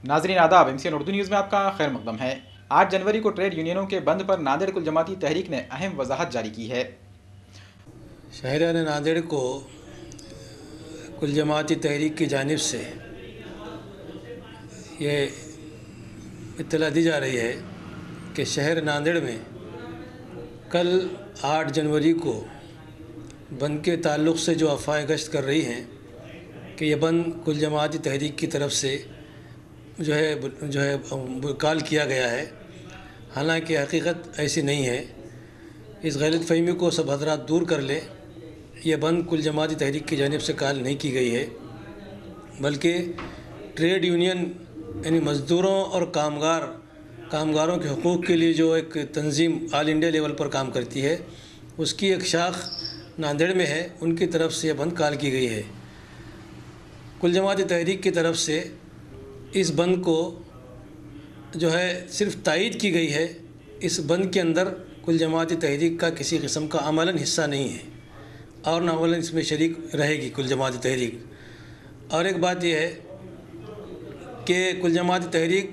नाज़रीन आदाब, Mcn Urdu news में आपका खैर मकदम है। 8 जनवरी को ट्रेड यूनियनों के बंद पर नांदेड़ कुल जमाती तहरीक ने अहम वजाहत जारी की है। शहर नांदेड़ को कुल जमाती तहरीक की जानिब से ये इत्तला दी जा रही है कि शहर नांदेड़ में कल 8 जनवरी को बंद के ताल्लुक़ से जो अफ़वाहें गश्त कर रही हैं कि यह बंद कुल जमाती तहरीक की तरफ से जो है कॉल किया गया है, हालांकि हकीकत ऐसी नहीं है। इस गलतफ़हमी को सब हज़रात दूर कर लें। यह बंद कुल जमाती तहरीक की जानिब से कॉल नहीं की गई है, बल्कि ट्रेड यूनियन यानी मज़दूरों और कामगारों के हकूक़ के लिए जो एक तंजीम ऑल इंडिया लेवल पर काम करती है, उसकी एक शाख नांदेड़ में है, उनकी तरफ से यह बंद कॉल की गई है। कुल जमाती तहरीक की तरफ से इस बंद को जो है सिर्फ तायीद की गई है। इस बंद के अंदर कुल जमाती तहरीक का किसी किस्म का अमलन हिस्सा नहीं है और न अमलन इसमें शरीक रहेगी कुल जमाती तहरीक। और एक बात यह है कि कुल जमाती तहरीक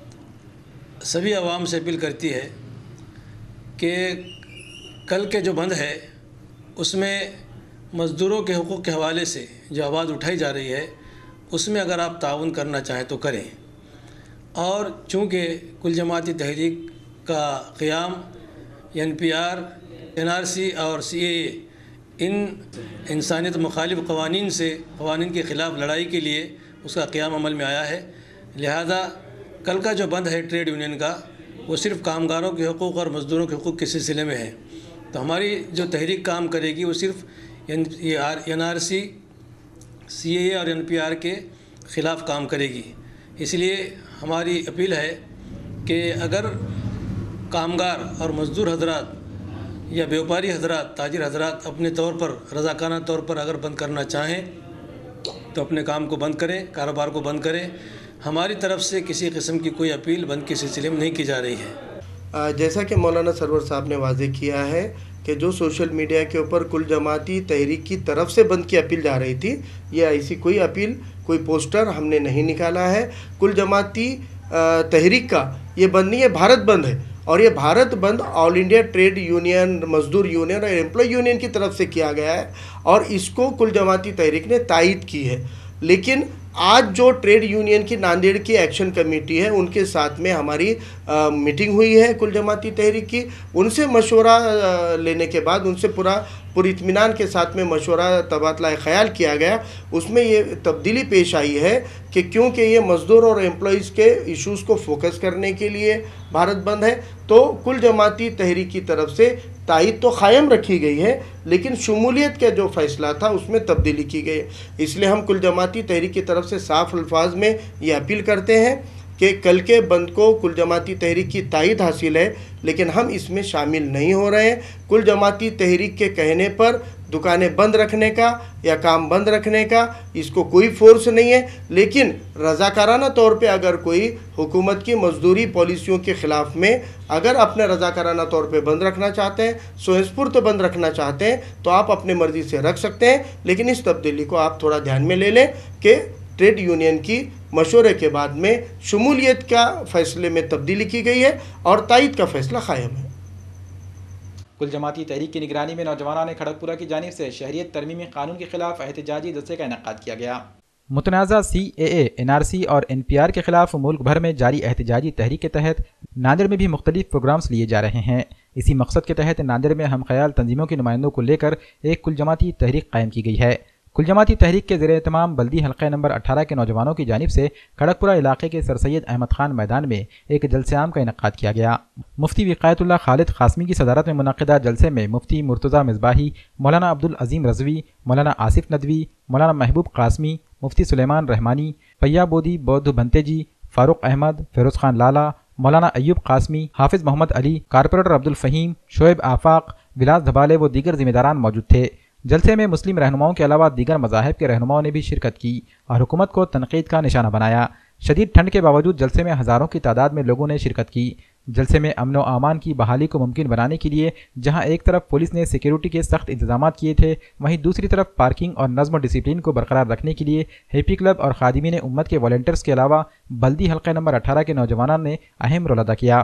सभी आवाम से अपील करती है कि कल के जो बंद है उसमें मज़दूरों के हुकूक़ के हवाले से जो आवाज़ उठाई जा रही है, उसमें अगर आप ताउन करना चाहें तो करें। और चूँकि कुल जमाती तहरीक का क़याम NPR, NRC और CAA इन इंसानियत मुखालिफ क़वानीन के ख़िलाफ़ लड़ाई के लिए उसका क़याम अमल में आया है, लिहाजा कल का जो बंद है ट्रेड यूनियन का, वो सिर्फ़ कामगारों के हकूक़ और मज़दूरों के हकूक़ के सिलसिले में है। तो हमारी जो तहरीक काम करेगी वो सिर्फ़ NRC, CAA और NPR के ख़िलाफ़ काम करेगी। इसलिए हमारी अपील है कि अगर कामगार और मज़दूर हजरात या व्यापारी हजरात, ताजिर हजरात अपने तौर पर रज़ाकाना तौर पर अगर बंद करना चाहें तो अपने काम को बंद करें, कारोबार को बंद करें। हमारी तरफ से किसी किस्म की कोई अपील बंद के सिलसिले में नहीं की जा रही है। जैसा कि मौलाना सरवर साहब ने वाज़ेह किया है कि जो सोशल मीडिया के ऊपर कुल जमाती तहरीक की तरफ से बंद की अपील जा रही थी, ये ऐसी कोई अपील, कोई पोस्टर हमने नहीं निकाला है। कुल जमाती तहरीक का ये बंद नहीं है, भारत बंद है। और ये भारत बंद ऑल इंडिया ट्रेड यूनियन, मज़दूर यूनियन और एम्प्लॉय यूनियन की तरफ से किया गया है और इसको कुल जमाती तहरीक ने तायीद की है। लेकिन आज जो ट्रेड यूनियन की नांदेड़ की एक्शन कमेटी है, उनके साथ में हमारी मीटिंग हुई है कुल जमाती तहरीक की। उनसे मशवरा लेने के बाद उनसे पूरी इत्मीनान के साथ में मशवरा तबादला ख़याल किया गया। उसमें ये तब्दीली पेश आई है कि क्योंकि ये मज़दूर और एम्प्लॉइज़ के इश्यूज़ को फोकस करने के लिए भारत बंद है, तो कुल जमाती तहरीक की तरफ से तायीद तो क़ायम रखी गई है, लेकिन शमूलियत का जो फ़ैसला था उसमें तब्दीली की गई। इसलिए हम कुल जमाती तहरीक की तरफ से साफ़ अल्फाज में ये अपील करते हैं कि कल के बंद को कुल जमाती तहरीक की तायीद हासिल है, लेकिन हम इसमें शामिल नहीं हो रहे हैं। कुल जमाती तहरीक के कहने पर दुकानें बंद रखने का या काम बंद रखने का इसको कोई फोर्स नहीं है, लेकिन रज़ाकाराना तौर पे अगर कोई हुकूमत की मजदूरी पॉलिसियों के ख़िलाफ़ में अगर अपने रज़ाकाराना तौर पे बंद रखना चाहते हैं, स्वयंस्फूर्त बंद रखना चाहते हैं, तो आप अपने मर्ज़ी से रख सकते हैं। लेकिन इस तब्दीली को आप थोड़ा ध्यान में ले लें कि ट्रेड यूनियन की मशवरे के बाद में शमूलियत का फ़ैसले में तब्दीली की गई है और तायीद का फ़ैसला क़ायम है। कुल जमाती तहरीक की निगरानी में नौजवानों ने खड़गपुरा की जानिब से शहरियत तरमीमी कानून के खिलाफ एहतजाजी जलसे का इनेकाद किया गया। मुतनाज़ा CAA, NRC और NPR के खिलाफ मुल्क भर में जारी एहतजाजी तहरीक के तहत नांदेड़ में भी मुख्तलिफ प्रोग्राम्स लिए जा रहे हैं। इसी मकसद के तहत नांदेड़ में हम ख्याल तंजीमों के नुमाइंदों को लेकर एक कुल जमाती तहरीक कायम की गई है। कुल जमाती तहरीक के ज़ेर एहतमाम बल्दी हल्के नंबर 18 के नौजवानों की जानिब से खड़गपुरा इलाके के सर सैयद अहमद खान मैदान में एक जलसे आम का इनेकाद किया गया। मुफ्ती विकायतुल्लाह खालिद कासमी की सदारत में मुनक़िदा जलसे में मुफ्ती मुर्तज़ा मिसबाही, मौलाना अब्दुल अज़ीम रज़वी, मौलाना आसिफ नदवी, मौलाना महबूब कासमी, मुफ्ती सुलेमान रहमानी, पय्या बोदी बौद्ध भंतेजी, फ़ारूक अहमद, फ़िरोज़ खान लाला, मौलाना अय्यूब कासमी, हाफिज़ मोहम्मद अली, कारपोरेटर अब्दुल फ़हीम, शोएब आफाक, विलास धबाले व दीगर जिम्मेदारान मौजूद थे। जलसे में मुस्लिम रहनुमाओं के अलावा दीगर मज़ाहिब के रहनुमाओं ने भी शिरकत की और हुकूमत को तनकीद का निशाना बनाया। शदीद ठंड के बावजूद जलसे में हज़ारों की तादाद में लोगों ने शिरकत की। जलसे में अमन व अमान की बहाली को मुमकिन बनाने के लिए जहां एक तरफ पुलिस ने सिक्योरिटी के सख्त इंतजाम किए थे, वहीं दूसरी तरफ पार्किंग और नज़्म और डिसिप्लिन को बरकरार रखने के लिए हैप्पी क्लब और खादिमीन उम्मत के वॉलंटियर्स के अलावा बल्दी हल्का नंबर 18 के नौजवानों ने अहम रोल अदा किया।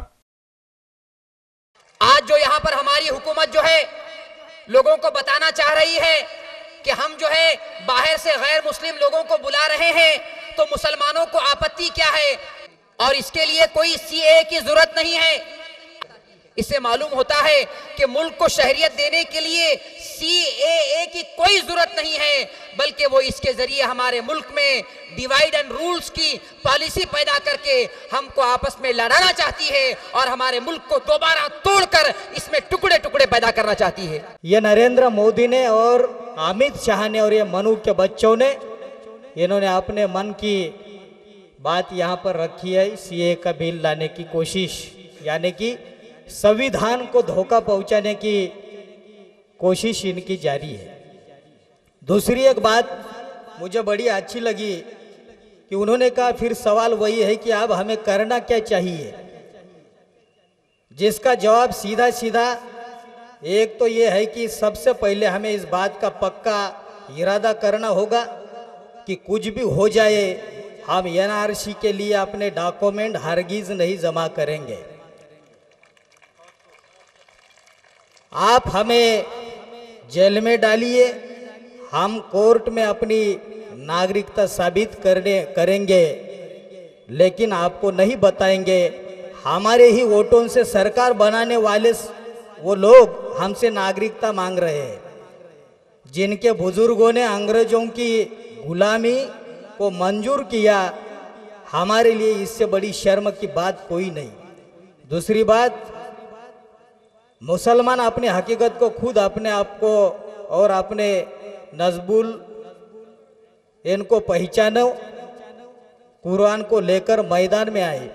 आज जो यहाँ पर हमारी हुकूमत जो है लोगों को बताना चाह रही है कि हम जो है बाहर से गैर मुस्लिम लोगों को बुला रहे हैं, तो मुसलमानों को आपत्ति क्या है? और इसके लिए कोई सीए की जरूरत नहीं है। इससे मालूम होता है कि मुल्क को शहरियत देने के लिए सीएए की कोई जरूरत नहीं है, बल्कि वो इसके जरिए हमारे मुल्क में डिवाइड एंड रूल्स की पॉलिसी पैदा करके हमको आपस में लड़ाना चाहती है और हमारे मुल्क को दोबारा तोड़कर इसमें टुकड़े टुकड़े पैदा करना चाहती है। ये नरेंद्र मोदी ने और अमित शाह ने और ये मनु के बच्चों ने, इन्होंने अपने मन की बात यहाँ पर रखी है। सीए का बिल लाने की कोशिश, यानी कि संविधान को धोखा पहुंचाने की कोशिश इनकी जारी है। दूसरी एक बात मुझे बड़ी अच्छी लगी कि उन्होंने कहा फिर सवाल वही है कि अब हमें करना क्या चाहिए, जिसका जवाब सीधा सीधा एक तो ये है कि सबसे पहले हमें इस बात का पक्का इरादा करना होगा कि कुछ भी हो जाए हम एनआरसी के लिए अपने डॉक्यूमेंट हरगिज नहीं जमा करेंगे। आप हमें जेल में डालिए, हम कोर्ट में अपनी नागरिकता साबित करेंगे, लेकिन आपको नहीं बताएंगे हमारे ही वोटों से सरकार बनाने वाले वो लोग हमसे नागरिकता मांग रहे हैं, जिनके बुजुर्गों ने अंग्रेजों की गुलामी को मंजूर किया। हमारे लिए इससे बड़ी शर्म की बात कोई नहीं। दूसरी बात, मुसलमान अपनी हकीकत को खुद अपने आप को और अपने नजबुल इनको पहचानो, कुरान को लेकर मैदान में आए।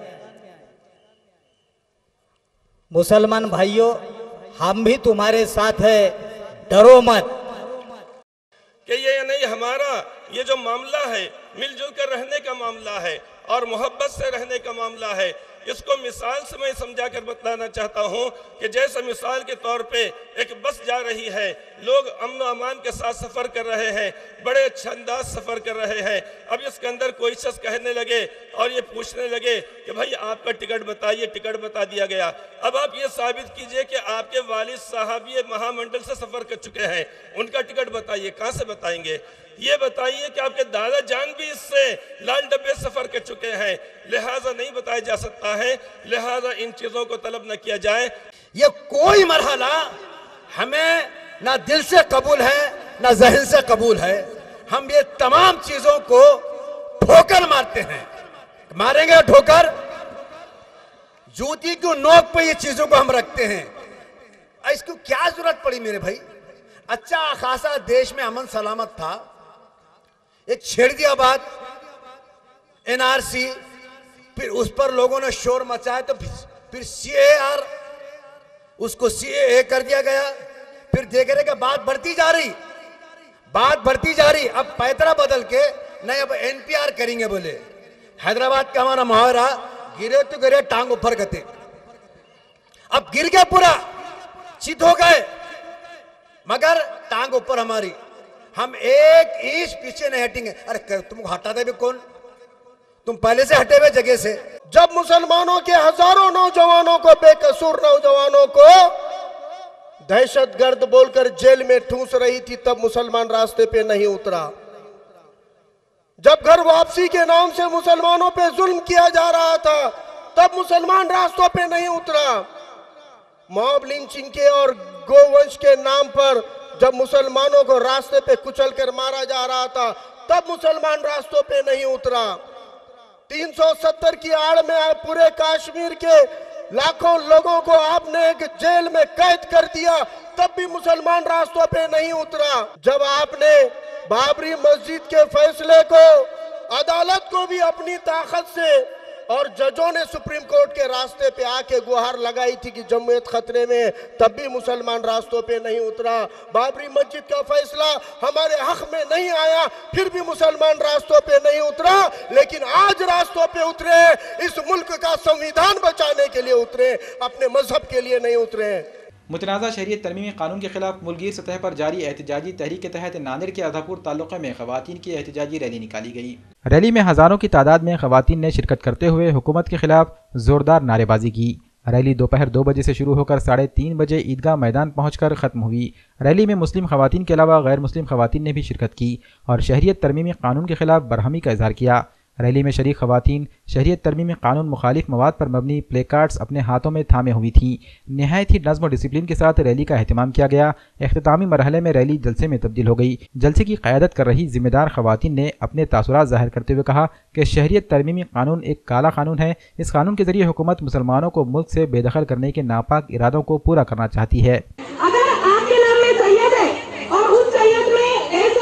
मुसलमान भाइयों, हम भी तुम्हारे साथ है, डरो मत। कि ये नहीं, हमारा ये जो मामला है मिलजुल कर रहने का मामला है और मोहब्बत से रहने का मामला है। इसको मिसाल से मैं समझा कर बताना चाहता हूँ कि जैसे मिसाल के तौर पे एक बस जा रही है, लोग अमन अमान के साथ सफ़र कर रहे हैं, बड़े अच्छे अंदाज सफ़र कर रहे हैं। अब इसके अंदर कोई शख्स कहने लगे और ये पूछने लगे कि भाई आपका टिकट बताइए, टिकट बता दिया गया। अब आप ये साबित कीजिए कि आपके वालिद साहब ये महामंडल से सफ़र कर चुके हैं, उनका टिकट बताइए। कहाँ से बताएंगे? ये बताइए कि आपके दादा जान भी इससे लाल डब्बे सफर कर चुके हैं, लिहाजा नहीं बताया जा सकता है, लिहाजा इन चीजों को तलब न किया जाए। ये कोई मरहला हमें ना दिल से कबूल है ना जहन से कबूल है। हम ये तमाम चीजों को ठोकर मारते हैं, मारेंगे ठोकर, जूती की नोक पे ये चीजों को हम रखते हैं। इसको क्या जरूरत पड़ी मेरे भाई? अच्छा खासा देश में अमन सलामत था, एक छेड़ दिया बात एनआरसी, फिर उस पर लोगों ने शोर मचाया, तो फिर सीएआर, उसको सीएए कर दिया गया। फिर देख रहे कि बात बढ़ती जा रही, बात बढ़ती जा रही। अब पैतरा बदल के नहीं, अब एनपीआर करेंगे बोले। हैदराबाद का हमारा मुहावरा, गिरे तो गिरे टांग ऊपर करते। अब गिर गए, पूरा चित हो गए, मगर टांग ऊपर हमारी, हम एक इंच पीछे नहीं हटेंगे। अरे तुमको हटा दे भी कौन? तुम पहले से हटे हुए जगह से। जब मुसलमानों के हजारों नौजवानों को, बेकसूर नौजवानों को दहशतगर्द बोलकर जेल में ठूंस रही थी, तब मुसलमान रास्ते पे नहीं उतरा। जब घर वापसी के नाम से मुसलमानों पे जुल्म किया जा रहा था, तब मुसलमान रास्तों पे नहीं उतरा। मॉब लिंचिंग के और गोवंश के नाम पर जब मुसलमानों को रास्ते पे कुचल कर मारा जा रहा था, तब मुसलमान रास्तों पे नहीं उतरा। 370 की आड़ में पूरे कश्मीर के लाखों लोगों को आपने एक जेल में कैद कर दिया, तब भी मुसलमान रास्तों पे नहीं उतरा। जब आपने बाबरी मस्जिद के फैसले को, अदालत को भी अपनी ताकत से और जजों ने सुप्रीम कोर्ट के रास्ते पे आके गुहार लगाई थी कि जमहूरियत खतरे में, तब भी मुसलमान रास्तों पे नहीं उतरा। बाबरी मस्जिद का फैसला हमारे हक में नहीं आया, फिर भी मुसलमान रास्तों पे नहीं उतरा। लेकिन आज रास्तों पे उतरे, इस मुल्क का संविधान बचाने के लिए उतरे, अपने मजहब के लिए नहीं उतरे। मुतनाज़ा शहरियत तरमीमी कानून के खिलाफ मुल्कगीर सतह पर जारी एहतजाजी तहरीक के तहत नांदेड़ के आधापुर तालुक़े में ख़वातीन की एहतजाजी रैली निकाली गई। रैली में हज़ारों की तादाद में ख़वातीन ने शिरकत करते हुए हुकूमत के खिलाफ ज़ोरदार नारेबाजी की। रैली दोपहर 2 बजे से शुरू होकर 3:30 बजे ईदगाह मैदान पहुंचकर ख़त्म हुई। रैली में मुस्लिम ख़वातीन के अलावा गैर मुस्लिम ख़वातीन ने भी शिरकत की और शहरियत तरमीमी कानून के खिलाफ बरहमी का इजहार किया। रैली में शरीक ख़वातीन शहरियत तरमीमी कानून मुखालिफ मवाद पर मबनी प्ले कार्ड्स अपने हाथों में थामे हुई थीं। नहायत ही नज़्म और डिसिप्लिन के साथ रैली का एहतमाम किया गया। इख्तितामी मरहले में रैली जलसे में तब्दील हो गई। जलसे की क़यादत कर रही ज़िम्मेदार ख़वातीन ने अपने तासुरात ज़ाहिर करते हुए कहा कि शहरियत तरमीमी कानून एक काला कानून है। इस कानून के ज़रिए हुकूमत मुसलमानों को मुल्क से बेदखल करने के नापाक इरादों को पूरा करना चाहती है। अगर आपके नाम में सैयद है और उस सैयद में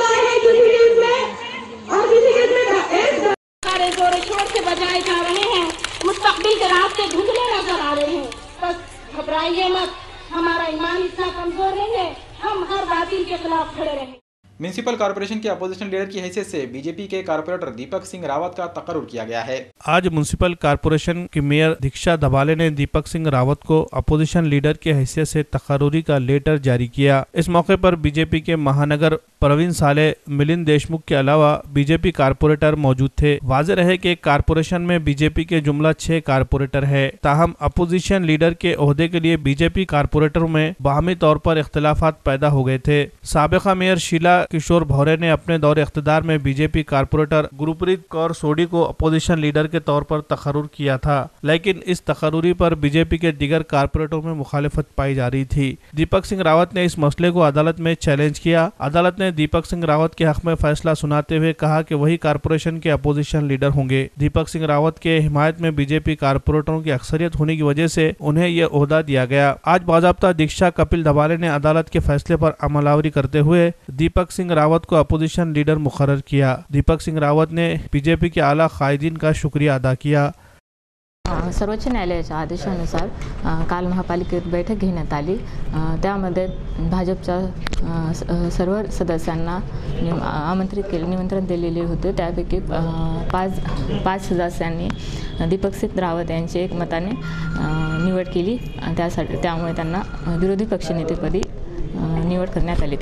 जोरे शोर से बजाए जा रहे हैं, मुस्तकबिल के रास्ते धुंधले नजर आ रहे हैं, बस घबराइए मत, हमारा ईमान इतना कमजोर नहीं है, हम हर बातिल के खिलाफ खड़े रहें। म्यूनिसिपल कॉर्पोरेशन के अपोजिशन लीडर की हैसियत से बीजेपी के कारपोरेटर दीपक सिंह रावत का तकर्रुर किया गया है। आज म्यूनिसिपल कॉर्पोरेशन की मेयर दीक्षा धबाले ने दीपक सिंह रावत को अपोजिशन लीडर की हैसियत से तकर्रुरी का लेटर जारी किया। इस मौके पर बीजेपी के महानगर प्रवीण साले, मिलिंद देशमुख के अलावा बीजेपी कारपोरेटर मौजूद थे। वाज़ेह रहे कि कारपोरेशन में बीजेपी के जुमला 6 कारपोरेटर है। ताहम अपोजिशन लीडर के ओहदे के लिए बीजेपी कारपोरेटरों में बाहमी तौर पर इख्तिलाफात पैदा हो गए थे। साबिका मेयर शीला किशोर भौरे ने अपने दौर इख्तिदार में बीजेपी कारपोरेटर गुरप्रीत कौर सोडी को अपोजिशन लीडर के तौर पर तकर्रुर किया था, लेकिन इस तकर्रुरी पर बीजेपी के दीगर कारपोरेटरों में मुखालिफत पाई जा रही थी। दीपक सिंह रावत ने इस मसले को अदालत में चैलेंज किया। अदालत ने दीपक सिंह रावत के हक में फैसला सुनाते हुए कहा कि वही कारपोरेशन के अपोजिशन लीडर होंगे। दीपक सिंह रावत के हिमायत में बीजेपी कारपोरेटरों की अक्सरियत होने की वजह से उन्हें यह ओहदा दिया गया। आज बाज़ाब्ता दीक्षा कपिल धबाले ने अदालत के फैसले पर अमलावरी करते हुए दीपक सिंह रावत को अपोजिशन लीडर मुकर्रर किया। दीपक सिंह रावत ने बीजेपी के आला कायदीन का शुक्रिया अदा किया। सर्वोच्च न्यायालयाच्या आदेशानुसार काल महापालिकेत बैठक घेण्यात आली। त्यामध्ये भाजपच्या सर्व सदस्यांना आमंत्रित केले, निमंत्रण दिलेले होते। त्यापैकी 5 सदस्यांनी दीपक सिंह रावत यांची एकमताने निवड केली। त्यामुळे त्यांना विरोधी पक्षनेतेपदी निवड करण्यात आली।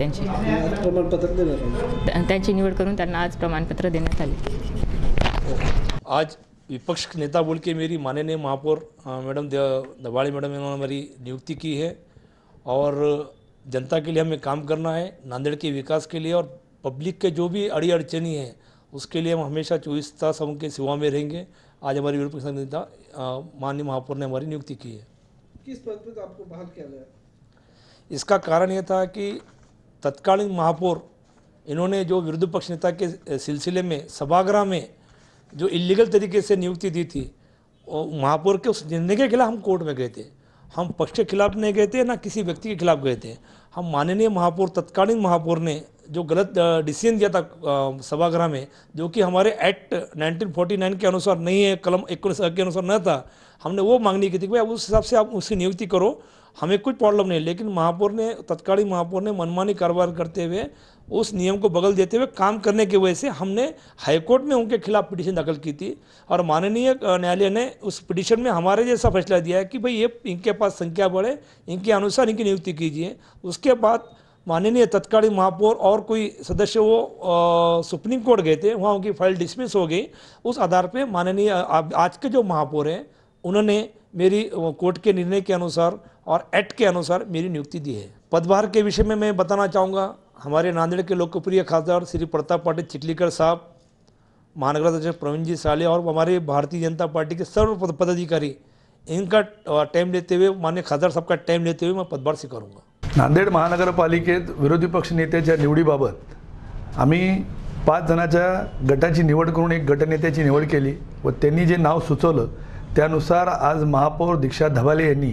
त्यांची निवड करून त्यांना आज प्रमाणपत्र देण्यात आले। आज विपक्ष के नेता बोल के मेरी माननीय महापौर मैडम दबाड़ी मैडम इन्होंने मेरी नियुक्ति की है और जनता के लिए हमें काम करना है, नांदेड़ के विकास के लिए और पब्लिक के जो भी अड़ी अड़चनी है उसके लिए हम हमेशा 24 तास उनके सेवा में रहेंगे। आज हमारी विपक्ष नेता माननीय महापौर ने हमारी नियुक्ति की है। किस पद पर आपको बहाल किया गया? इसका कारण यह था कि तत्कालीन महापौर इन्होंने जो विरोधी पक्ष नेता के सिलसिले में सभागृह में जो इलीगल तरीके से नियुक्ति दी थी, महापौर के उस निर्णय के खिलाफ हम कोर्ट में गए थे। हम पक्ष के खिलाफ नहीं गए थे, ना किसी व्यक्ति के खिलाफ गए थे। हम माननीय महापौर, तत्कालीन महापौर ने जो गलत डिसीजन दिया था सभागृह में, जो कि हमारे एक्ट 1949 के अनुसार नहीं है, कलम 19 के अनुसार न था, हमने वो मांगनी की थी कि भाई उस हिसाब से आप उसकी नियुक्ति करो, हमें कुछ प्रॉब्लम नहीं। लेकिन महापौर ने, तत्कालीन महापौर ने मनमानी कारोबार करते हुए उस नियम को बगल देते हुए काम करने की वजह से हमने हाईकोर्ट में उनके खिलाफ पिटीशन दाखिल की थी और माननीय न्यायालय ने उस पिटीशन में हमारे जैसा फैसला दिया है कि भाई ये इनके पास संख्या बढ़े, इनके अनुसार इनकी नियुक्ति कीजिए। उसके बाद माननीय तत्कालीन महापौर और कोई सदस्य वो सुप्रीम कोर्ट गए थे, वहाँ उनकी फाइल डिसमिस हो गई। उस आधार पर माननीय आज के जो महापौर हैं उन्होंने मेरी कोर्ट के निर्णय के अनुसार और एक्ट के अनुसार मेरी नियुक्ति दी है। पदभार के विषय में मैं बताना चाहूँगा, हमारे नांदेड़ के लोकप्रिय खासदार श्री प्रताप पाटिल चिटलीकर साहब, महानगर अध्यक्ष प्रवीण जी साले और हमारे भारतीय जनता पार्टी के सर्व पदाधिकारी, इनका टाइम लेते हुए, माननीय खासदार साहब का टाइम लेते हुए मैं पदभार स्वीकारूंगा। नांदेड महानगरपालिकेत विरोधी पक्ष नेत्याच्या निवडीबाबत आम्ही 5 जणांच्या गटाची निवड करून एक गटनेत्याची निवड केली व त्यांनी जे नाव सुचवलं त्यानुसार आज महापौर दीक्षा धबाले यांनी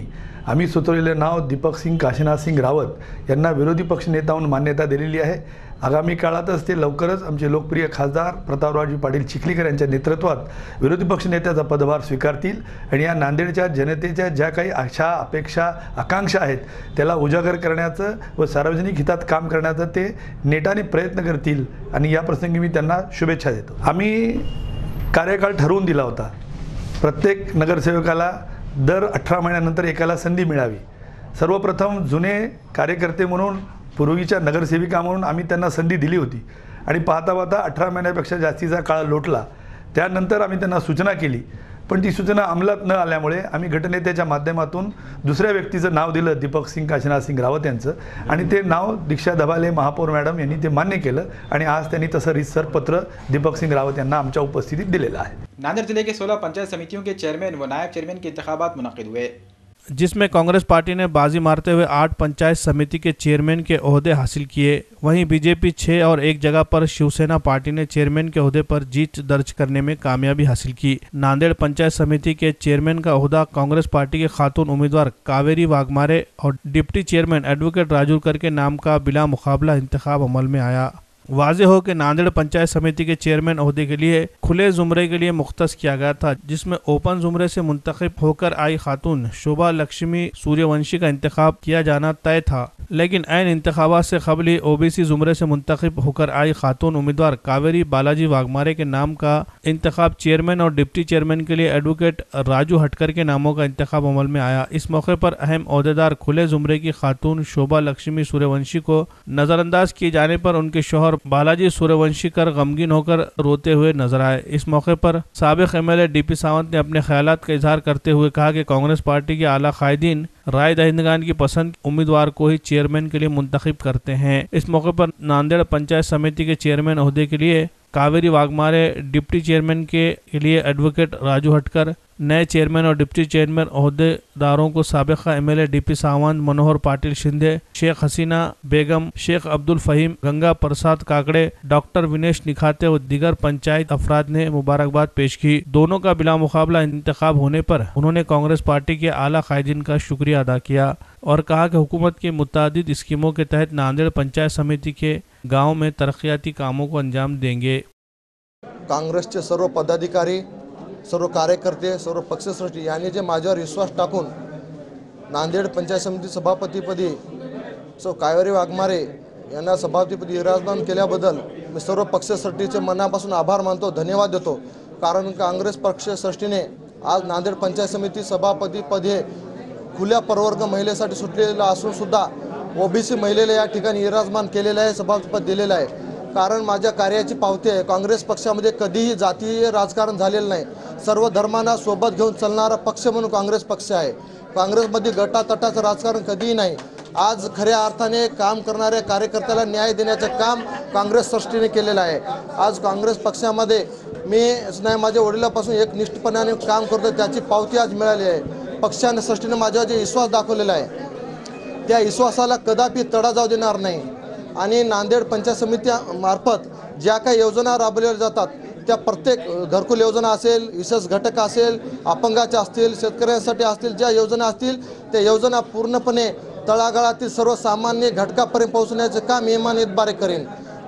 आम्ही सुचवलेले नाव दीपक सिंग काशीनाथ सिंग रावत यांना विरोधी पक्षनेता म्हणून मान्यता दिलेली आहे। आगामी काळातच ते लवकरच आमचे लोकप्रिय खासदार प्रतापरावजी पाटील चिखलीकर यांच्या नेतृत्वात विरोधी पक्षनेत्याचा पदभार स्वीकारतील आणि या नांदेडच्या जनतेच्या ज्या काही आशा अपेक्षा आकांक्षा आहेत त्याला उजागर करण्याचं व सार्वजनिक हितात काम करण्याचं ते नेटाने प्रयत्न करतील आणि या प्रसंगी मी त्यांना शुभेच्छा देतो। आम्ही कार्यकाळ ठरवून दिला होता, प्रत्येक नगरसेवकाला दर 18 महिन्यानंतर एकाला संधी मिळावी। सर्वप्रथम जुने कार्यकर्ते म्हणून पूर्वीच्या नगरसेविका म्हणून आम्ही त्यांना संधी दिली होती आणि पाहता पाहता 18 महिन्यापेक्षा जास्तीचा काळ लोटला। त्यानंतर आम्ही त्यांना सूचना केली, पण ती सूचना अंमलात न आल्यामुळे आम्ही गटनेत्याच्या माध्यमातून दुसऱ्या व्यक्तीचं नाव दिलं, दीपक सिंग काशीनाथ सिंग रावत यांचं, आणि ते नाव दीक्षा धबाले महापौर मॅडम यांनी ते मान्य केलं आणि आज त्यांनी तसं रितसर पत्र दीपक सिंग रावत यांना आमच्या उपस्थितीत दिलेलं आहे। नांदेड़ जिले के 16 पंचायत समितियों के चेयरमैन व नायब चेयरमैन के इंतखाबात मुनक्किद हुए, जिसमें कांग्रेस पार्टी ने बाजी मारते हुए 8 पंचायत समिति के चेयरमैन के ओहदे हासिल किए। वहीं बीजेपी 6 और एक जगह पर शिवसेना पार्टी ने चेयरमैन के ओहदे पर जीत दर्ज करने में कामयाबी हासिल की। नांदेड़ पंचायत समिति के चेयरमैन का ओहदा कांग्रेस पार्टी के खातून उम्मीदवार कावेरी वाघमारे और डिप्टी चेयरमैन एडवोकेट राजूरकर के नाम का बिला मुकाबला इंतखाब अमल में आया। वाज़ेह हो कि नांदेड़ पंचायत समिति के चेयरमैन ओहदे के लिए खुले जुमरे के लिए मुख्तस किया गया था, जिसमें ओपन जुमरे से मुंतखब होकर आई खातून शोभा लक्ष्मी सूर्यवंशी का इंतखाब किया जाना तय था, लेकिन ऐन इंतखाबात से कबल ही ओबीसी जुमरे से मुंतखब होकर आई खातून उम्मीदवार कावेरी बालाजी वाघमारे के नाम का इंतखाब चेयरमैन और डिप्टी चेयरमैन के लिए एडवोकेट राजू हटकर के नामों का इंतखाब अमल में आया। इस मौके पर अहम ओहदेदार खुले जुमरे की खातून शोभा लक्ष्मी सूर्यवंशी को नज़रअंदाज किए जाने पर उनके शौहर बालाजी सूर्यवंशी कर गमगीन होकर रोते हुए नजर आए। इस मौके पर साबिक एमएलए डीपी सावंत ने अपने ख्यालात का इजहार करते हुए कहा कि कांग्रेस पार्टी के आला कायदीन राय दहिंदगान की पसंद उम्मीदवार को ही चेयरमैन के लिए मुंतखब करते हैं। इस मौके पर नांदेड़ पंचायत समिति के चेयरमैन ओहदे के लिए कावेरी वाघमारे, डिप्टी चेयरमैन के लिए एडवोकेट राजू हटकर, नए चेयरमैन और डिप्टी चेयरमैन ओहदेदारों को साबिका एमएलए डीपी सावंत, मनोहर पाटिल शिंदे, शेख हसीना बेगम, शेख अब्दुल फहीम, गंगा प्रसाद काकड़े, डॉक्टर विनेश निखाते और दीगर पंचायत अफराद ने मुबारकबाद पेश की। दोनों का बिला मुकाबला इंतखाब होने पर उन्होंने कांग्रेस पार्टी के आला कायदीन का शुक्रिया अदा किया और कहा कि हुकूमत की मुतादिद स्कीमों के तहत नांदेड़ पंचायत समिति के गाँव में तरक्याती कामों को अंजाम देंगे। काँग्रेसचे सर्व पदाधिकारी, सर्व कार्यकर्ते, सर्व पक्षश्रेष्ठी यांनी जे माझ्यावर विश्वास टाकून नांदेड पंचायत समिती सभापतीपदी कावेरी वाघमारे यांना सभापतीपदी विराजमान केल्याबद्दल मी सर्व पक्षश्रेष्ठीचे मनापासून आभार मानतो, धन्यवाद देतो। कारण काँग्रेस पक्षश्रेष्ठीने आज नांदेड पंचायत समिती सभापतीपदी खुल्या प्रवर्ग महिलेसाठी सुटलेला असून सुद्धा ओबीसी महिलेला या ठिकाणी विराजमान केलेलं आहे, सभापतीपद दिलेलं आहे। कारण माझ्या कार्याची पावती आहे, काँग्रेस पक्षामध्ये कधीही जातीय राजकारण झालेलं नाही, सर्व धर्मांना सोबत घेऊन चालणारा पक्ष म्हणून काँग्रेस पक्ष आहे। काँग्रेसमध्ये गटातटाचं राजकारण कधीही नाही। आज खऱ्या अर्थाने काम करणाऱ्या कार्यकर्त्याला न्याय देण्याचं काम काँग्रेस सृष्टीने केलेलं आहे। आज काँग्रेस पक्षामध्ये मी नाही, माझ्या वडिलांपासून एक निष्ठपणाने काम करतो, त्याची पावती आज मिळाली आहे। पक्षाने सृष्टीने माझ्यावर जे विश्वास दाखवलेला आहे त्या विश्वासाला कदापि तडा जाऊ देणार नाही आणि नांदेड पंचायत समिती मार्फत ज्या काही योजना राबवल्या जातात त्या प्रत्येक घरकुल योजना असेल, विशेष घटक असेल, अपंगाच्या असतील, शेतकऱ्यांसाठी असतील, ज्या योजना असतील त्या योजना पूर्णपणे तळागाळातील सर्वसामान्य घटकापर्यंत पोहोचण्याचे काम इमानतबारे करेन।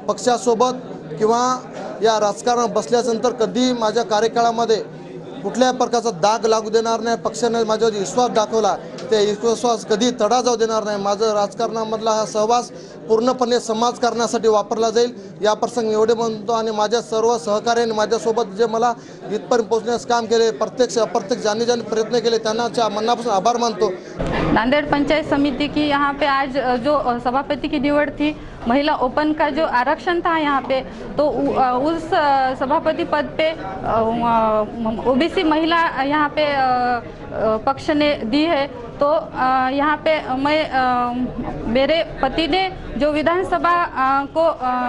पक्षासोबत किंवा या राजकारणात बसल्यानंतर कधी माझ्या कार्यकाळामध्ये कुठल्याही प्रकारचा दाग लागू देणार नाही। पक्षाने माझ्यावर विश्वास दाखवला ते विश्वास कधी तडा जाऊ देणार नाही। माझं राजकारणामधला हा सहवास पूर्णपणे समाजकारणासाठी वापरला जाईल या प्रसंगी एवढे म्हणतो आणि माझ्या सर्व सहकार्याने माझ्यासोबत जे मला इथपर्यंत पोहोचण्यास काम केले, प्रत्यक्ष अप्रत्यक्ष ज्यांनी प्रयत्न केले त्यांना मनापासून आभार मानतो। नांदेड़ पंचायत समिति की यहाँ पे आज जो सभापति की निवड थी, महिला ओपन का जो आरक्षण था यहाँ पे, तो उस सभापति पद पे ओबीसी महिला यहाँ पे पक्ष ने दी है। तो यहाँ पे मैं मेरे पति ने जो विधानसभा को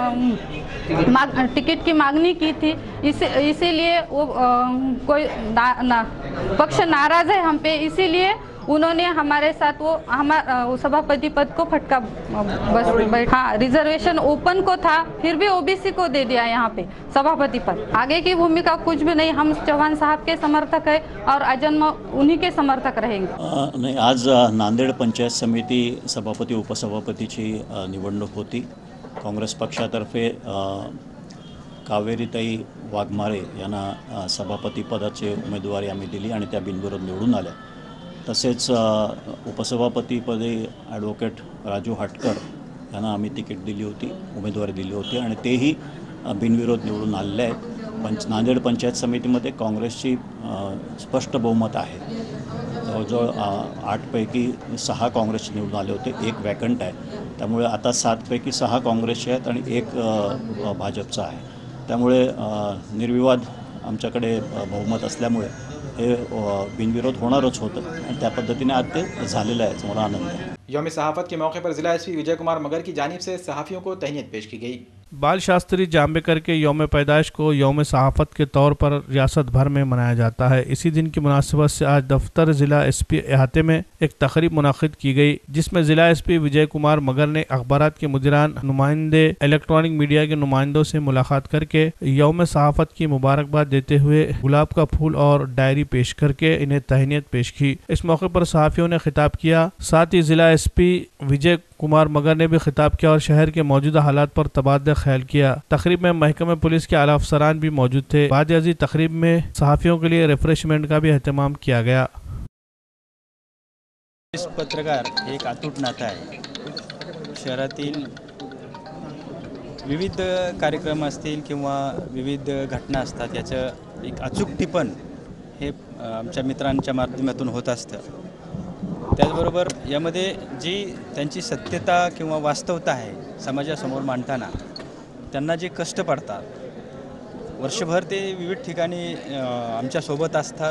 टिकट की मांगनी की थी, इसीलिए वो कोई पक्ष नाराज़ है हम पे, इसीलिए उन्होंने हमारे साथ वो सभापति पद को फटका बस। हाँ, रिजर्वेशन ओपन को था, फिर भी ओबीसी को दे दिया यहाँ पे सभापति पद। आगे की भूमिका कुछ भी नहीं, हम चौहान साहब के समर्थक है और आजन्म उन्हीं के समर्थक रहेंगे। नाही, आज नांदेड पंचायत समिती सभापती उपसभापतीची निवडणूक होती। काँग्रेस पक्षातर्फे कावेरीताई वाघमारे यांना सभापती पदाची उमेदवारी आम्ही दिली आणि त्या बिनविरोध निवडून आल्या। तसेच उपसभापतीपदी ॲडव्होकेट राजू हाटकर यांना आम्ही तिकीट दिली होती, उमेदवारी दिली होती आणि तेही बिनविरोध निवडून आलेले आहेत। नांदेड पंचायत समितीमध्ये काँग्रेसची स्पष्ट बहुमत आहे। जवळजवळ 8 पैकी 6 काँग्रेसचे निवडून आले होते, 1 वॅकंट आहे। त्यामुळे आता 7 पैकी 6 काँग्रेसचे आहेत आणि 1 भाजपचा आहे। त्यामुळे निर्विवाद आमच्याकडे बहुमत असल्यामुळे हे बिनविरोध होणारच होतं आणि त्या पद्धतीने आज ते झालेलं आहे। मला आनंद है। यौम सहाफ़त के मौके पर जिला एसपी विजय कुमार मगर की जानिब से सहाफ़ियों को तहनीत पेश की गई। बाल शास्त्री जाम्बेकर के यौम पैदाइश को यौम सहाफ़त के तौर पर रियासत भर में मनाया जाता है। इसी दिन की मुनासिबत से आज दफ्तर जिला एसपी अहाते में एक तकरीब मुनाकिद की गई, जिसमें जिला एसपी विजय कुमार मगर ने अखबारात के मुदिरान, नुमाइंदे, इलेक्ट्रॉनिक मीडिया के नुमाइंदों से मुलाकात करके यौम सहाफ़त की मुबारकबाद देते हुए गुलाब का फूल और डायरी पेश करके इन्हें तहनीत पेश की। इस मौके पर सहाफ़ियों ने खिताब किया। साथ ही जिला एसपी विजय कुमार मगर ने भी खिताब किया और शहर के मौजूदा हालात पर तबादला ख्याल किया। तकरीब में महकमे पुलिस के आला अफसरान भी मौजूद थे। बाद अजी तकरीब में सहाफ़ियों के लिए रिफ्रेशमेंट का भी एहतमाम किया गया। इस पत्रकार एक अतूट नातं आहे। शहरातील विविध कार्यक्रम असतील किंवा विविध घटना असतात, याचं एक अचूक टिपण हे आमच्या मित्रांच्या माध्यमातून होत असतं। त्याचबरोबर यामध्ये जी त्यांची सत्यता किंवा वास्तवता आहे समाजासमोर मांडताना त्यांना जे कष्ट पडतात, वर्षभर ते विविध ठिकाणी आमच्यासोबत असतात,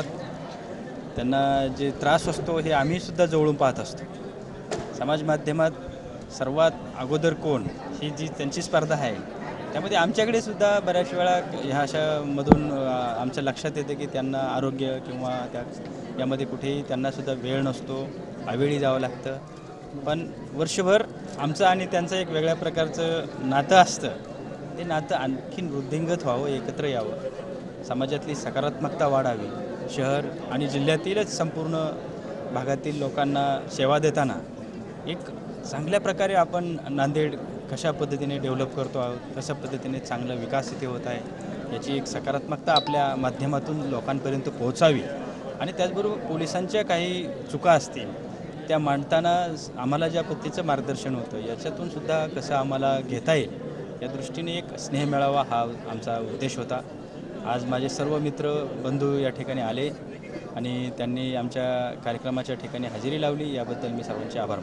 त्यांना जे त्रास असतो हे आम्हीसुद्धा जवळून पाहत असतो। समाज माध्यमात सर्वात अगोदर कोण ही जी त्यांची स्पर्धा आहे, त्यामध्ये आमच्याकडे सुद्धा बऱ्याच वेळा ह्या अशामधून आमच्या लक्षात येते की त्यांना आरोग्य किंवा यामध्ये कुठेही त्यांनासुद्धा वेळ नसतो, अवेळी जावं लागतं। पण वर्षभर आमचं आणि त्यांचं एक वेगळ्या प्रकारचं नातं असतं। ते नातं आणखीन वृद्धिंगत व्हावं, एकत्र यावं, समाजातली सकारात्मकता वाढावी, शहर आणि जिल्ह्यातीलच संपूर्ण भागातील लोकांना सेवा देताना एक चांगल्या प्रकारे आपण नांदेड कशा पद्धतीने डेव्हलप करतो आहोत, कशा पद्धतीने चांगला विकास इथे होत आहे, याची एक सकारात्मकता आपल्या माध्यमातून लोकांपर्यंत पोहोचावी। आणि त्याचबरोबर पोलिसांच्या काही चुका असतील त्या मांडताना आम्हाला ज्या पद्धतीचं मार्गदर्शन होतं, याच्यातून सुद्धा कसं आम्हाला घेता येईल या दृष्टीने एक स्नेह मेळावा हा आमचा उद्देश होता। आज माझे सर्व मित्र बंधू या ठिकाणी आले आणि त्यांनी आमच्या कार्यक्रमाच्या ठिकाणी हजेरी लावली, याबद्दल मी सर्वांचे आभार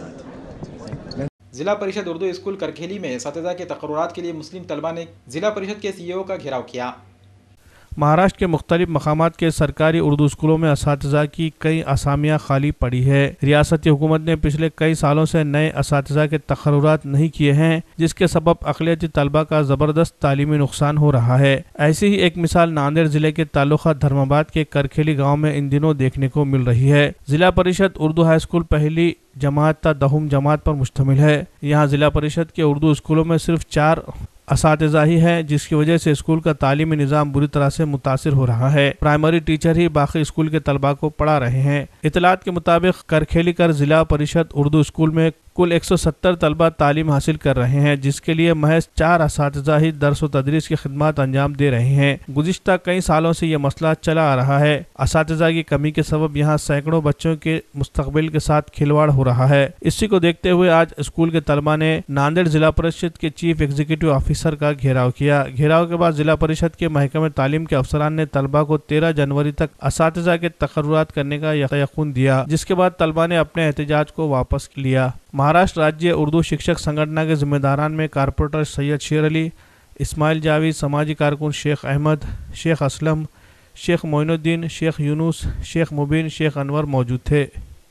मानतो। जिला परिषद उर्दू स्कूल करखेली में असातिज़ा के तकर्रुरात के लिए मुस्लिम तलबा ने जिला परिषद के सीईओ का घेराव किया। महाराष्ट्र के मुख्तलिफ मकामात के सरकारी उर्दू स्कूलों में असातिज़ा की कई असामियाँ खाली पड़ी है। रियासती हुकूमत ने पिछले कई सालों से नए असातिज़ा के तकर्रुरात नहीं किए हैं, जिसके सबब अक़लियती तलबा का ज़बरदस्त तालीमी नुकसान हो रहा है। ऐसी ही एक मिसाल नांदेड़ ज़िले के तालुका धर्माबाद के करखेली गाँव में इन दिनों देखने को मिल रही है। जिला परिषद उर्दू हाई स्कूल पहली जमात ता दहुम जमात पर मुश्तमिल है। यहाँ जिला परिषद के उर्दू स्कूलों में सिर्फ 4 असातिज़ा ही है, जिसकी वजह से स्कूल का तालीमी निज़ाम बुरी तरह से मुतासिर हो रहा है। प्राइमरी टीचर ही बाकी स्कूल के तलबा को पढ़ा रहे हैं। इतलात के मुताबिक करखेली कर जिला परिषद उर्दू स्कूल में कुल 170 तलबा तालीम हासिल कर रहे हैं, जिसके लिए महज 4 असातिज़ा ही दर्स व तदरीस की खिदमत अंजाम दे रहे हैं। गुज़िश्ता कई सालों से ये मसला चला आ रहा है। असातिज़ा की कमी के सबब यहाँ सैकड़ों बच्चों के मुस्तकबिल के साथ खिलवाड़ हो रहा है। इसी को देखते हुए आज स्कूल के तलबा ने नांदेड़ जिला परिषद के चीफ एग्जीक्यूटिव ऑफिसर का घेराव किया। घेराव के बाद जिला परिषद के महकमे तालीम के अफसरान ने तलबा को 13 जनवरी तक असातिज़ा के तकर्रुरात करने का यकीन दिया, जिसके बाद तलबा ने अपने एहतजाज को वापस लिया। महाराष्ट्र राज्य उर्दू शिक्षक संगठन के जिम्मेदारान में कारपोरेटर सैयद शेर अली, इस्माइल जावेद, समाजी कारकुन शेख अहमद, शेख असलम, शेख मोइनुद्दीन, शेख यूनुस, शेख मुबीन, शेख अनवर मौजूद थे।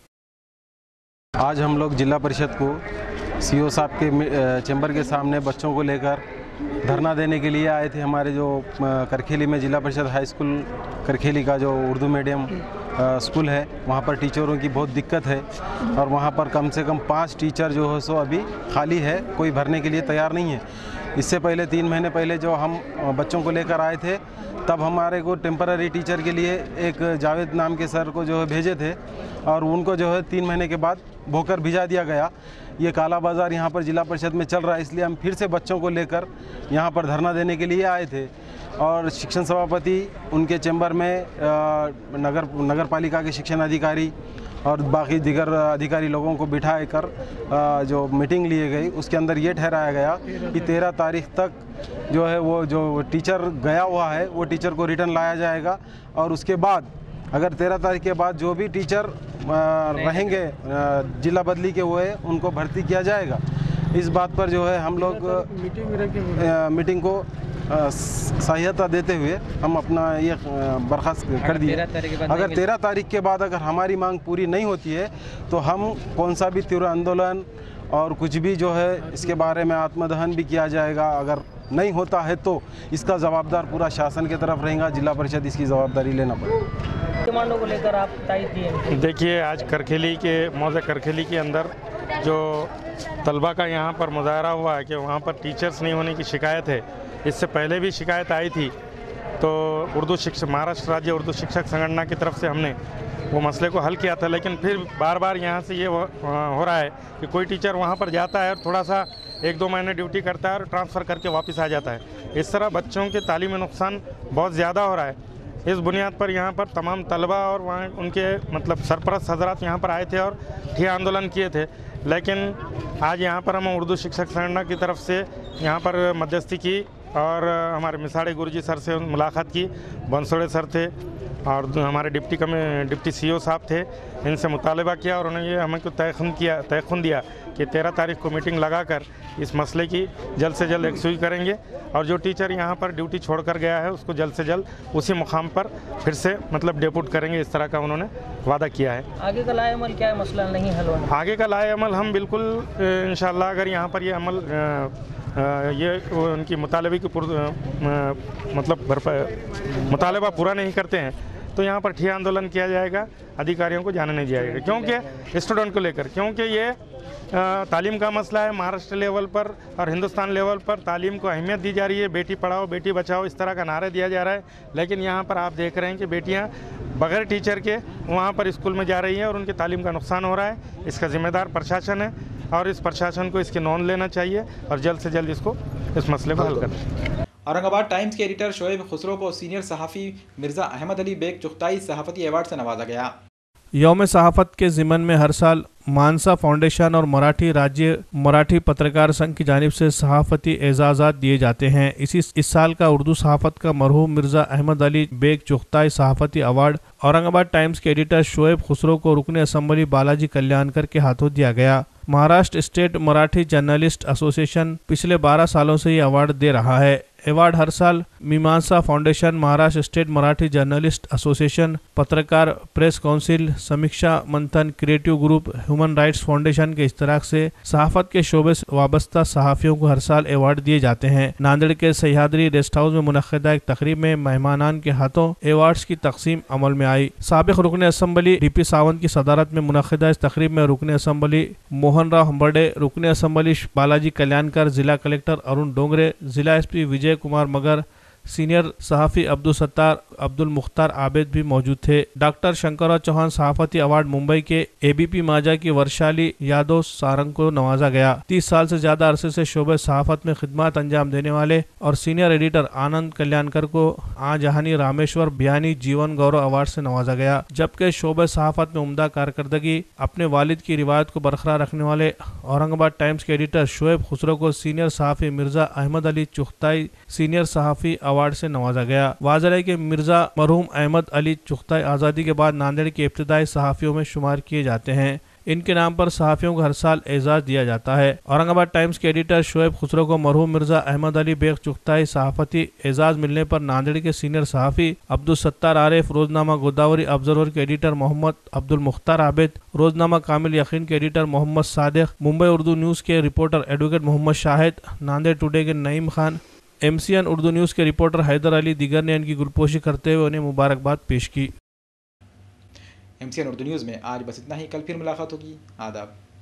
आज हम लोग जिला परिषद को सीईओ साहब के चैम्बर के सामने बच्चों को लेकर धरना देने के लिए आए थे। हमारे जो करखेली में जिला परिषद हाई स्कूल करखेली का जो उर्दू मीडियम स्कूल है, वहाँ पर टीचरों की बहुत दिक्कत है और वहाँ पर कम से कम 5 टीचर जो है सो अभी खाली है, कोई भरने के लिए तैयार नहीं है। इससे पहले 3 महीने पहले जो हम बच्चों को लेकर आए थे तब हमारे को टेम्पररी टीचर के लिए एक जावेद नाम के सर को जो है भेजे थे और उनको जो है 3 महीने के बाद भोकर भिजा दिया गया। ये काला बाज़ार यहाँ पर जिला परिषद में चल रहा है, इसलिए हम फिर से बच्चों को लेकर यहाँ पर धरना देने के लिए आए थे और शिक्षण सभापति उनके चैम्बर में नगर पालिका के शिक्षण अधिकारी और बाकी दिगर अधिकारी लोगों को बिठा कर जो मीटिंग ली गई उसके अंदर ये ठहराया गया कि 13 तारीख तक जो है वो जो टीचर गया हुआ है वो टीचर को रिटर्न लाया जाएगा और उसके बाद अगर 13 तारीख के बाद जो भी टीचर रहेंगे जिला बदली के हुए उनको भर्ती किया जाएगा। इस बात पर जो है हम लोग मीटिंग को सहायता देते हुए हम अपना ये बर्खास्त कर दिए। अगर 13 तारीख के बाद अगर हमारी मांग पूरी नहीं होती है तो हम कौन सा भी तीव्र आंदोलन और कुछ भी जो है इसके बारे में आत्मदहन भी किया जाएगा। अगर नहीं होता है तो इसका जवाबदार पूरा शासन की तरफ रहेगा, जिला परिषद इसकी जवाबदारी लेना पड़ेगा। डिमांडों को लेकर आप तायद दिए? देखिए, आज करखेली के मौजे करखेली के अंदर जो तलबा का यहाँ पर मुजाहरा हुआ है कि वहाँ पर टीचर्स नहीं होने की शिकायत है। इससे पहले भी शिकायत आई थी तो महाराष्ट्र राज्य उर्दू शिक्षक संगठन की तरफ से हमने वो मसले को हल किया था, लेकिन फिर बार बार यहाँ से ये हो रहा है कि कोई टीचर वहाँ पर जाता है और थोड़ा सा 1-2 महीने ड्यूटी करता है और ट्रांसफ़र करके वापस आ जाता है। इस तरह बच्चों के तालीमी नुकसान बहुत ज़्यादा हो रहा है। इस बुनियाद पर यहाँ पर तमाम तलबा और वहाँ उनके मतलब सरपरस्त हजरात यहाँ पर आए थे और ठिया आंदोलन किए थे, लेकिन आज यहाँ पर हम उर्दू शिक्षक संगठन की तरफ से यहाँ पर मध्यस्थी की और हमारे मिसाड़े गुरुजी सर से मुलाकात की, बंसोड़े सर थे और हमारे डिप्टी सीईओ साहब थे, इनसे मुतालबा किया और उन्होंने ये हमें को तयख़ुन दिया कि 13 तारीख को मीटिंग लगाकर इस मसले की जल्द से जल्द एकसुई करेंगे और जो टीचर यहाँ पर ड्यूटी छोड़कर गया है उसको जल्द से जल्द उसी मुकाम पर फिर से मतलब डेपुट करेंगे। इस तरह का उन्होंने वादा किया है। आगे का लाए अमल क्या है? मसला नहीं हल होना? आगे का लाए अमल हम बिल्कुल इंशाअल्लाह अगर यहाँ पर ये अमल ये उनकी मुतालबे की मुतालबा पूरा नहीं करते हैं तो यहाँ पर ठिया आंदोलन किया जाएगा, अधिकारियों को जाने नहीं जाएगा, क्योंकि स्टूडेंट को लेकर, क्योंकि ये तालीम का मसला है। महाराष्ट्र लेवल पर और हिंदुस्तान लेवल पर तालीम को अहमियत दी जा रही है, बेटी पढ़ाओ बेटी बचाओ इस तरह का नारा दिया जा रहा है, लेकिन यहाँ पर आप देख रहे हैं कि बेटियाँ बगैर टीचर के वहाँ पर स्कूल में जा रही हैं और उनकी तालीम का नुकसान हो रहा है। इसका जिम्मेदार प्रशासन है और इस प्रशासन को इसकी नोंद लेना चाहिए और जल्द से जल्द इस मसले को हल करना चाहिए। औरंगाबाद टाइम्स के एडिटर शोएब खुसरो को सीनियर सहाफ़ी मिर्ज़ा अहमद अली बेग चुगताई सहाफ़ती अवार्ड से नवाजा गया। यौम सहाफ़त के ज़िमन में हर साल मानसा फाउंडेशन और मराठी राज्य मराठी पत्रकार संघ की जानिब से सहाफ़ती एजाज़ात दिए जाते हैं। इस साल का उर्दू सहाफ़त का मरहूम मिर्ज़ा अहमद अली बेग चुगताई सहाफ़ती अवार्ड औरंगाबाद टाइम्स के एडिटर शोएब खुसरो को रुकन असम्बली बालाजी कल्याणकर के हाथों दिया गया। Maharashtra state Marathi journalist association पिछले 12 सालों से ये अवार्ड दे रहा है। अवार्ड हर साल Mimansa foundation, Maharashtra state Marathi journalist association, पत्रकार press council, Samiksha Manthan, creative group, human rights foundation के इश्तराक से सहाफत के शोबे से वाबस्ता सहाफ़ियों को हर साल अवार्ड दिए जाते हैं। नांदेड़ के सह्याद्री रेस्ट हाउस में मुनक्किदा एक तकरीब में मेहमानान के हाथों अवार्ड्स की तकसीम अमल में आई। साबिक रुकन असम्बली डीपी सावंत की सदारत में मुनक्किदा इस तकरीब में रुकन असम्बली मोहन राव हम्बर्डे, रुकन असम्बली बालाजी कल्याणकर, जिला कलेक्टर अरुण डोंगरे, जिला एसपी विजय कुमार मगर, सीनियर सहाफ़ी अब्दुल सत्तार अब्दुल मुख्तार आबिद भी मौजूद थे। डॉक्टर शंकरराव चौहान सहाफ़ती अवार्ड मुंबई के एबीपी माजा की वर्षाली यादव सारंग को नवाजा गया। 30 साल से ज्यादा अरसे से शोबे सहाफ़त में खिदमत अंजाम देने वाले और सीनियर एडिटर आनंद कल्याणकर को आजहानी रामेश्वर बियानी जीवन गौरव अवार्ड से नवाजा गया। जबकि शोबे सहाफ़त में उम्दा कारकर्दगी अपने वालिद की रिवायत को बरकरार रखने वाले औरंगाबाद टाइम्स के एडिटर शोएब खुसरो को सीनियर सहाफ़ी मिर्जा अहमद अली चुगताई सीनियर सहाफ़ी अवार्ड से नवाजा गया। वाज़ह है कि मिर्जा मरहूम अहमद अली चुगताई आज़ादी के बाद नांदेड़ के इब्तिदाई सहाफ़ियों में शुमार किए जाते हैं। इनके नाम पर सहाफ़ियों को हर साल एजाज़ दिया जाता है। औरंगाबाद टाइम्स के एडिटर शोएब खुसरो को मरहूम मिर्जा अहमद अली बेग चुगताई सहाफ़ती एजाज़ मिलने पर नांदेड़ के सीनियर सहाफ़ी अब्दुल सत्तार आरिफ, रोजनामा गोदावरी ऑब्जर्वर के एडिटर मोहम्मद अब्दुल मुख्तार आबिद, रोजनामा कामिल यकीन के एडिटर मोहम्मद सादिक, मुंबई उर्दू न्यूज़ के reporter advocate Mohammad Shahid, Nanded today के नईम खान, MCN उर्दू न्यूज़ के रिपोर्टर हैदर अली दीगर ने इनकी गुलपोशी करते हुए उन्हें मुबारकबाद पेश की। MCN उर्दू न्यूज़ में आज बस इतना ही। कल फिर मुलाकात होगी। आदाब।